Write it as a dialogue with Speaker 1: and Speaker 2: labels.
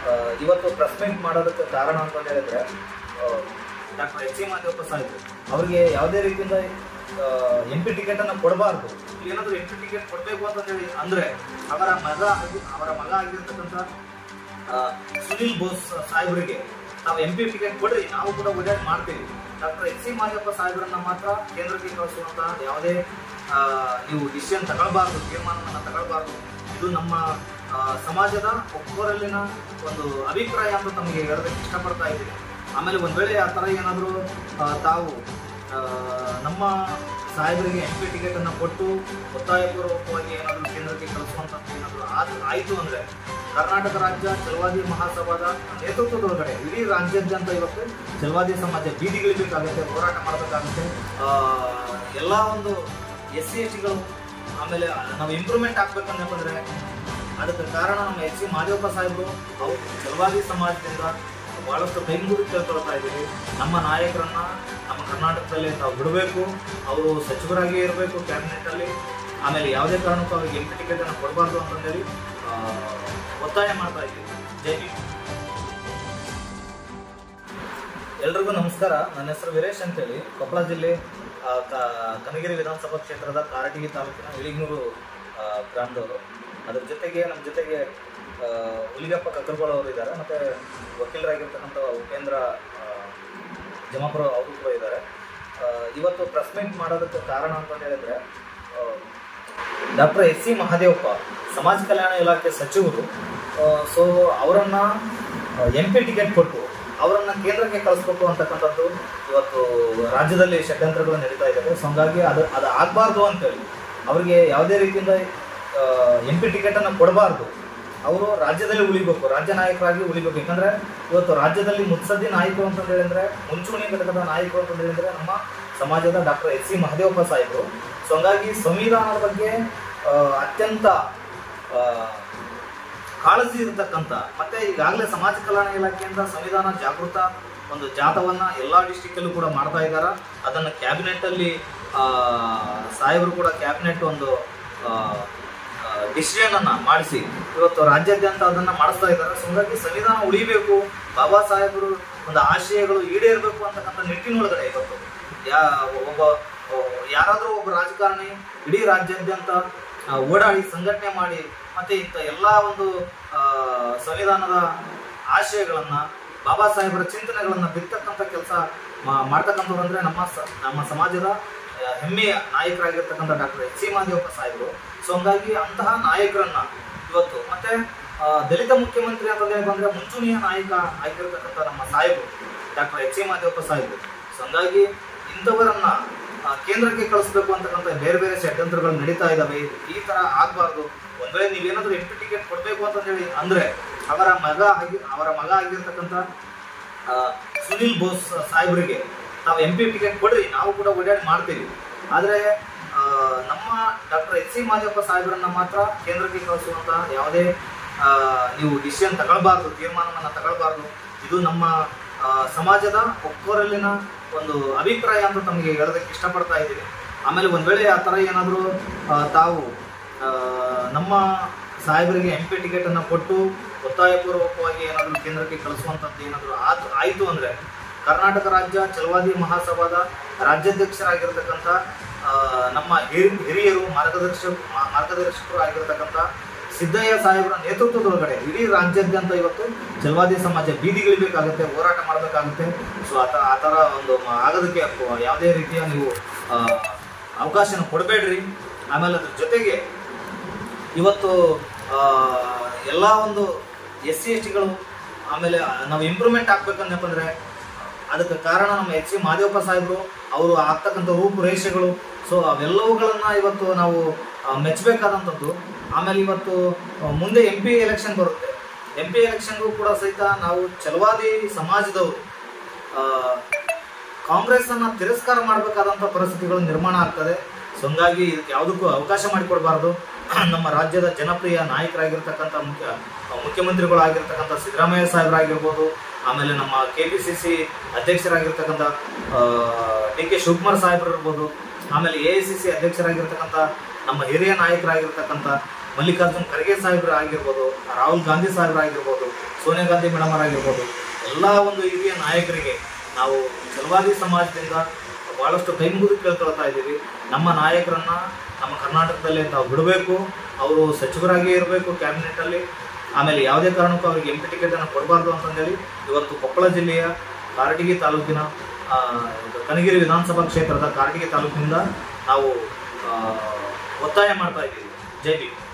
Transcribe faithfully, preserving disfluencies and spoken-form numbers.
Speaker 1: ಇವತ್ತು press meet ಮಾಡೋದಕ್ಕೆ ಕಾರಣ ಅಂತ ಹೇಳಿದ್ರೆ ಡಾಕ್ಟರ್ ಎಚ್ ಸಿ ಮಾದೇವಪ್ಪ ಸಾಹೇಬರು ಅವರಿಗೆ ಯಾವುದೇ ರೀತಿಯಿಂದ ಎಂ ಪಿ ಟಿಕೆಟನ್ನು ಕೊಡಬಾರ್ದು. ಏನಾದರೂ ಎಂ ಪಿ ಟಿಕೆಟ್ ಕೊಡಬೇಕು ಅಂತ ಹೇಳಿ ಅಂದರೆ ಅವರ ಮಗ ಅವರ ಮಗ ಆಗಿರ್ತಕ್ಕಂಥ ಸುನೀಲ್ ಬೋಸ್ ಸಾಹೇಬರಿಗೆ ನಾವು ಎಂ ಪಿ ಟಿಕೆಟ್ ಕೊಡ್ರಿ, ನಾವು ಕೂಡ ಓಡಾಡಿ ಮಾಡ್ತೀವಿ. ಡಾಕ್ಟರ್ ಎಚ್ ಸಿ ಮಾದೇವಪ್ಪ ಸಾಹೇಬರನ್ನ ಮಾತ್ರ ಕೇಂದ್ರಕ್ಕೆ ಕಳಿಸುವಂತಹ ಯಾವುದೇ ನೀವು ಡಿಸಿಷನ್ ತಗೊಳ್ಬಾರ್ದು, ತೀರ್ಮಾನವನ್ನು ತಗೊಳ್ಬಾರ್ದು. ಇದು ನಮ್ಮ ಸಮಾಜದ ಒಬ್ಬರಲ್ಲಿನ ಒಂದು ಅಭಿಪ್ರಾಯ ಅಂತ ತಮಗೆ ಹೇಳೋದಕ್ಕೆ ಇಷ್ಟಪಡ್ತಾ ಇದ್ದೀನಿ. ಆಮೇಲೆ ಒಂದು ವೇಳೆ ಆ ಥರ ಏನಾದರೂ ತಾವು ನಮ್ಮ ಸಾಹೇಬರಿಗೆ ಎಂ ಪಿ ಟಿಕೆಟನ್ನು ಕೊಟ್ಟು ಒತ್ತಾಯಪೂರ್ವಕವಾಗಿ ಏನಾದರೂ ಕೇಂದ್ರಕ್ಕೆ ಕಳಿಸುವಂಥದ್ದು ಏನಾದರೂ ಆದ ಆಯಿತು ಅಂದರೆ ಕರ್ನಾಟಕ ರಾಜ್ಯ ಛಲವಾದಿ ಮಹಾಸಭಾದ ನೇತೃತ್ವದೊಳಗಡೆ ಇಡೀ ರಾಜ್ಯಾದ್ಯಂತ ಇವತ್ತು ಛಲವಾದಿ ಸಮಾಜ ಬೀದಿಗಿಳಿಬೇಕಾಗುತ್ತೆ, ಹೋರಾಟ ಮಾಡಬೇಕಾಗುತ್ತೆ. ಎಲ್ಲ ಒಂದು ಎಸ್ ಸಿ ಎಸ್ ಟಿಗಳು ಆಮೇಲೆ ನಾವು ಇಂಪ್ರೂವ್ಮೆಂಟ್ ಆಗ್ಬೇಕಂದ್ರೆ ಅದಕ್ಕೆ ಕಾರಣ ನಮ್ಮ ಎಚ್ ಸಿ ಮಾದೇವಪ್ಪ ಸಾಹೇಬರು ಅವರು ಛಲವಾದಿ ಸಮಾಜದಿಂದ ಭಾಳಷ್ಟು ಕೈಮುಗಿದು ಕೇಳ್ಕೊಳ್ತಾ ಇದ್ದೀವಿ. ನಮ್ಮ ನಾಯಕರನ್ನ ನಮ್ಮ ಕರ್ನಾಟಕದಲ್ಲಿ ನಾವು ಬಿಡಬೇಕು, ಅವರು ಸಚಿವರಾಗಿಯೇ ಇರಬೇಕು ಕ್ಯಾಬಿನೆಟಲ್ಲಿ. ಆಮೇಲೆ ಯಾವುದೇ ಕಾರಣಕ್ಕೂ ಅವರಿಗೆ ಎಂ ಪಿ ಟಿಕೆಟನ್ನು ಕೊಡಬಾರ್ದು ಅಂತಂದೇಳಿ ಒತ್ತಾಯ ಮಾಡ್ತಾ ಇದ್ದೀವಿ. ಜೈ ಹಿಂದ್. ಎಲ್ರಿಗೂ ನಮಸ್ಕಾರ. ನನ್ನ ಹೆಸರು ವೀರೇಶ್ ಅಂತೇಳಿ, ಕೊಪ್ಪಳ ಜಿಲ್ಲೆ ಕನಗಿರಿ ವಿಧಾನಸಭಾ ಕ್ಷೇತ್ರದ ಕಾರಟಗಿ ತಾಲೂಕಿನ ಇಳಿಗ್ನೂರು ಗ್ರಾಮದವರು. ಅದ್ರ ಜೊತೆಗೆ ನಮ್ಮ ಜೊತೆಗೆ ಹುಲಿಗಪ್ಪ ಕಕ್ಕರ್ಗೋಳ ಅವರು ಇದ್ದಾರೆ, ಮತ್ತು ವಕೀಲರಾಗಿರ್ತಕ್ಕಂಥ ಉಪೇಂದ್ರ ಜಮಾಪುರ ಅವರು ಕೂಡ ಇದ್ದಾರೆ. ಇವತ್ತು ಪ್ರೆಸ್ ಮೀಟ್ ಮಾಡೋದಕ್ಕೆ ಕಾರಣ ಅಂತ ಹೇಳಿದ್ರೆ ಡಾಕ್ಟರ್ ಎಚ್ ಸಿ ಮಹಾದೇವಪ್ಪ ಸಮಾಜ ಕಲ್ಯಾಣ ಇಲಾಖೆ ಸಚಿವರು. ಸೊ ಅವರನ್ನು ಎಂ ಪಿ ಟಿಕೆಟ್ ಕೊಟ್ಟು ಅವರನ್ನು ಕೇಂದ್ರಕ್ಕೆ ಕಳಿಸ್ಬೇಕು ಅಂತಕ್ಕಂಥದ್ದು ಇವತ್ತು ರಾಜ್ಯದಲ್ಲಿ ಷಡ್ಯಂತ್ರಗಳು ನಡೀತಾ ಇದ್ದಾವೆ. ಸೊ ಹಂಗಾಗಿ ಅದು ಅದು ಆಗಬಾರ್ದು ಅಂತೇಳಿ ಅವರಿಗೆ ಯಾವುದೇ ರೀತಿಯಿಂದ ಎಂ ಪಿ ಟಿಕೆಟನ್ನು ಕೊಡಬಾರ್ದು, ಅವರು ರಾಜ್ಯದಲ್ಲಿ ಉಳಿಬೇಕು, ರಾಜ್ಯ ನಾಯಕರಾಗಿ ಉಳಿಬೇಕು. ಯಾಕಂದರೆ ಇವತ್ತು ರಾಜ್ಯದಲ್ಲಿ ಮುತ್ಸದ್ದಿ ನಾಯಕರು ಅಂತಂದು ಹೇಳಿದ್ರೆ, ಮುಂಚೂಣಿ ಘಟಕದ ನಾಯಕರು ಅಂತಂದು ಹೇಳಿದ್ರೆ ನಮ್ಮ ಸಮಾಜದ ಡಾಕ್ಟರ್ ಎಚ್ ಸಿ ಮಹದೇವಪ್ಪ ಸಾಹೇಬರು. ಸೊ ಹಂಗಾಗಿ ಸಂವಿಧಾನದ ಬಗ್ಗೆ ಅತ್ಯಂತ ಕಾಳಜಿ ಇರತಕ್ಕಂಥ, ಮತ್ತು ಈಗಾಗಲೇ ಸಮಾಜ ಕಲ್ಯಾಣ ಇಲಾಖೆಯಿಂದ ಸಂವಿಧಾನ ಜಾಗೃತ ಒಂದು ಜಾಥವನ್ನು ಎಲ್ಲ ಡಿಸ್ಟಿಕ್ಕಲ್ಲೂ ಕೂಡ ಮಾಡ್ತಾ ಇದ್ದಾರೆ. ಅದನ್ನು ಕ್ಯಾಬಿನೆಟ್ಟಲ್ಲಿ ಸಾಹೇಬರು ಕೂಡ ಕ್ಯಾಬಿನೆಟ್ ಒಂದು ಡಿಸಿಷನನ್ನು ಮಾಡಿಸಿ ಇವತ್ತು ರಾಜ್ಯಾದ್ಯಂತ ಅದನ್ನು ಮಾಡಿಸ್ತಾ ಇದ್ದಾರೆ. ಸೊ ಹೀಗಾಗಿ ಸಂವಿಧಾನ ಉಳಿಬೇಕು, ಬಾಬಾ ಸಾಹೇಬರು ಒಂದು ಆಶಯಗಳು ಈಡೇರಬೇಕು ಅಂತಕ್ಕಂಥ ನಿಟ್ಟಿನೊಳಗಡೆ ಇವತ್ತು ಯಾ ಒಬ್ಬ ಯಾರಾದರೂ ಒಬ್ಬ ರಾಜಕಾರಣಿ ಇಡೀ ರಾಜ್ಯಾದ್ಯಂತ ಓಡಾಡಿ ಸಂಘಟನೆ ಮಾಡಿ ಮತ್ತು ಇಂಥ ಎಲ್ಲ ಒಂದು ಸಂವಿಧಾನದ ಆಶಯಗಳನ್ನು, ಬಾಬಾ ಸಾಹೇಬರ ಚಿಂತನೆಗಳನ್ನು ಬಿತ್ತಕ್ಕಂಥ ಕೆಲಸ ಮಾಡ್ತಕ್ಕಂಥವ್ರು ಅಂದರೆ ನಮ್ಮ ಸ ನಮ್ಮ ಸಮಾಜದ ಹೆಮ್ಮೆಯ ನಾಯಕರಾಗಿರ್ತಕ್ಕಂಥ ಡಾಕ್ಟರ್ ಎಚ್ ಸಿ ಮಾದೇವಪ್ಪ ಸಾಹೇಬರು. ಸೊ ಹಂಗಾಗಿ ಅಂತಹ ನಾಯಕರನ್ನ ಇವತ್ತು ಮತ್ತೆ ದಲಿತ ಮುಖ್ಯಮಂತ್ರಿ ಅಂತ ಬಂದರೆ ಮುಂಚೂಣಿಯ ನಾಯಕ ಆಗಿರ್ತಕ್ಕಂಥ ನಮ್ಮ ಸಾಹೇಬರು ಡಾಕ್ಟರ್ ಎಚ್ ಸಿ ಮಾದೇವಪ್ಪ ಸಾಹೇಬರು. ಸೊ ಹಂಗಾಗಿ ಇಂಥವರನ್ನ ಕೇಂದ್ರಕ್ಕೆ ಕಳಿಸ್ಬೇಕು ಅಂತಕ್ಕಂಥ ಬೇರೆ ಬೇರೆ ಷಡ್ಯಂತ್ರಗಳು ನಡೀತಾ ಇದ್ದಾವೆ. ಈ ಥರ ಆಗಬಾರ್ದು. ಒಂದು ವೇಳೆ ನೀವೇನಾದರೂ ಎಂ ಪಿ ಟಿಕೆಟ್ ಕೊಡಬೇಕು ಅಂತ ಹೇಳಿ ಅಂದರೆ ಅವರ ಮಗ ಆಗಿ ಅವರ ಮಗ ಆಗಿರ್ತಕ್ಕಂಥ ಸುನೀಲ್ ಬೋಸ್ ಸಾಹೇಬರಿಗೆ ನಾವು ಎಂ ಪಿ ಟಿಕೆಟ್ ಕೊಡ್ರಿ, ನಾವು ಕೂಡ ಓಡಾಡಿ ಮಾಡ್ತೀವಿ. ಆದರೆ ನಮ್ಮ ಡಾಕ್ಟರ್ ಎಚ್ ಸಿ ಮಾದೇವಪ್ಪ ಸಾಹೇಬರನ್ನ ಮಾತ್ರ ಕೇಂದ್ರಕ್ಕೆ ಕಳಿಸುವಂತಹ ಯಾವುದೇ ನೀವು ಡಿಸಿಷನ್ ತಗೊಳ್ಬಾರ್ದು, ತೀರ್ಮಾನವನ್ನು ತಗೊಳ್ಬಾರ್ದು. ಇದು ನಮ್ಮ ಸಮಾಜದ ಒಬ್ಬರಲ್ಲಿನ ಒಂದು ಅಭಿಪ್ರಾಯ ಅಂತ ತಮಗೆ ಹೇಳೋದಕ್ಕೆ ಇಷ್ಟಪಡ್ತಾ ಇದ್ದೀವಿ. ಆಮೇಲೆ ಒಂದು ವೇಳೆ ಆ ಥರ ಏನಾದರೂ ತಾವು ನಮ್ಮ ಸಾಹೇಬರಿಗೆ ಎಂ ಪಿ ಟಿಕೆಟನ್ನು ಕೊಟ್ಟು ಒತ್ತಾಯಪೂರ್ವಕವಾಗಿ ಏನಾದರೂ ಕೇಂದ್ರಕ್ಕೆ ಕಳಿಸುವಂಥದ್ದು ಏನಾದರೂ ಆದ ಆಯಿತು ಅಂದರೆ ಕರ್ನಾಟಕ ರಾಜ್ಯ ಛಲವಾದಿ ಮಹಾಸಭಾದ ರಾಜ್ಯಾಧ್ಯಕ್ಷರಾಗಿರ್ತಕ್ಕಂಥ ನಮ್ಮ ಹಿರಿ ಹಿರಿಯರು ಮಾರ್ಗದರ್ಶಕ ಮಾರ್ಗದರ್ಶಕರು ಆಗಿರ್ತಕ್ಕಂಥ ಸಿದ್ದಯ್ಯ ಸಾಹೇಬರ ನೇತೃತ್ವದೊಳಗಡೆ ಇಡೀ ರಾಜ್ಯಾದ್ಯಂತ ಇವತ್ತು ಛಲವಾದಿ ಸಮಾಜ ಬೀದಿಗಿಳಿಬೇಕಾಗುತ್ತೆ, ಹೋರಾಟ ಮಾಡಬೇಕಾಗುತ್ತೆ. ಸೊ ಆ ಥರ ಆ ಥರ ಒಂದು ಆಗೋದಕ್ಕೆ ಯಾವುದೇ ರೀತಿಯ ನೀವು ಅವಕಾಶನ ಕೊಡಬೇಡ್ರಿ. ಆಮೇಲೆ ಅದ್ರ ಜೊತೆಗೆ ಇವತ್ತು ಎಲ್ಲ ಒಂದು ಎಸ್ ಸಿ ಎಸ್ ಟಿಗಳು ಆಮೇಲೆ ನಾವು ಇಂಪ್ರೂವ್ಮೆಂಟ್ ಆಗ್ಬೇಕಂದ್ರೆ ಅದಕ್ಕೆ ಕಾರಣ ನಮ್ಮ ಎಚ್ ಸಿ ಮಾದೇವಪ್ಪ ಸಾಹೇಬರು, ಅವರು ಆಗ್ತಕ್ಕಂಥ ರೂಪುರೇಷೆಗಳು. ಸೊ ಅವೆಲ್ಲವುಗಳನ್ನು ಇವತ್ತು ನಾವು ಮೆಚ್ಚಬೇಕಾದಂಥದ್ದು. ಆಮೇಲೆ ಇವತ್ತು ಮುಂದೆ ಎಂ ಪಿ ಎಲೆಕ್ಷನ್ ಬರುತ್ತೆ. ಎಂ ಪಿ ಎಲೆಕ್ಷನ್ಗೂ ಕೂಡ ಸಹಿತ ನಾವು ಛಲವಾದಿ ಸಮಾಜದವರು ಕಾಂಗ್ರೆಸ್ಸನ್ನು ತಿರಸ್ಕಾರ ಮಾಡಬೇಕಾದಂಥ ಪರಿಸ್ಥಿತಿಗಳು ನಿರ್ಮಾಣ ಆಗ್ತದೆ. ಸೊ ಹಂಗಾಗಿ ಇದಕ್ಕೆ ಯಾವುದಕ್ಕೂ ಅವಕಾಶ ಮಾಡಿಕೊಡ್ಬಾರ್ದು. ನಮ್ಮ ರಾಜ್ಯದ ಜನಪ್ರಿಯ ನಾಯಕರಾಗಿರ್ತಕ್ಕಂಥ ಮುಖ್ಯ ಮುಖ್ಯಮಂತ್ರಿಗಳಾಗಿರ್ತಕ್ಕಂಥ ಸಿದ್ದರಾಮಯ್ಯ ಸಾಹೇಬರಾಗಿರ್ಬೋದು, ಆಮೇಲೆ ನಮ್ಮ ಕೆ ಪಿ ಸಿ ಸಿ ಅಧ್ಯಕ್ಷರಾಗಿರ್ತಕ್ಕಂಥ ಡಿ ಕೆ ಶಿವಕುಮಾರ್ ಸಾಹೇಬರು ಇರ್ಬೋದು, ಆಮೇಲೆ ಎ ಐ ಸಿ ಸಿ ಅಧ್ಯಕ್ಷರಾಗಿರ್ತಕ್ಕಂಥ ನಮ್ಮ ಹಿರಿಯ ನಾಯಕರಾಗಿರ್ತಕ್ಕಂಥ ಮಲ್ಲಿಕಾರ್ಜುನ್ ಖರ್ಗೆ ಸಾಹೇಬರು ಆಗಿರ್ಬೋದು, ರಾಹುಲ್ ಗಾಂಧಿ ಸಾಹೇಬರು ಆಗಿರ್ಬೋದು. ಸೊ ಸೋನಿಯಾ ಗಾಂಧಿ ಮೇಡಮ್ ಅವರಾಗಿರ್ಬೋದು, ಎಲ್ಲ ಒಂದು ಹಿರಿಯ ನಾಯಕರಿಗೆ ನಾವು ಛಲವಾದಿ ಸಮಾಜದಿಂದ ಭಾಳಷ್ಟು ಕೈ ಮುಗಿದು ಕೇಳ್ಕೊಳ್ತಾ ಇದ್ದೀವಿ. ನಮ್ಮ ನಾಯಕರನ್ನು ನಮ್ಮ ಕರ್ನಾಟಕದಲ್ಲಿ ನಾವು ಬಿಡಬೇಕು, ಅವರು ಸಚಿವರಾಗಿಯೇ ಇರಬೇಕು ಕ್ಯಾಬಿನೆಟಲ್ಲಿ. ಆಮೇಲೆ ಯಾವುದೇ ಕಾರಣಕ್ಕೂ ಅವರಿಗೆ ಎಂ ಪಿ ಟಿಕೆಟನ್ನು ಕೊಡಬಾರ್ದು ಅಂತಂದೇಳಿ ಇವತ್ತು ಕೊಪ್ಪಳ ಜಿಲ್ಲೆಯ ಕಾರಟಗಿ ತಾಲೂಕಿನ ಕನಗಿರಿ ವಿಧಾನಸಭಾ ಕ್ಷೇತ್ರದ ಕಾರಟಗಿ ತಾಲೂಕಿನಿಂದ ನಾವು ಒತ್ತಾಯ ಮಾಡ್ತಾ ಇದ್ದೀವಿ. ಜೈ ಭೀಮ್.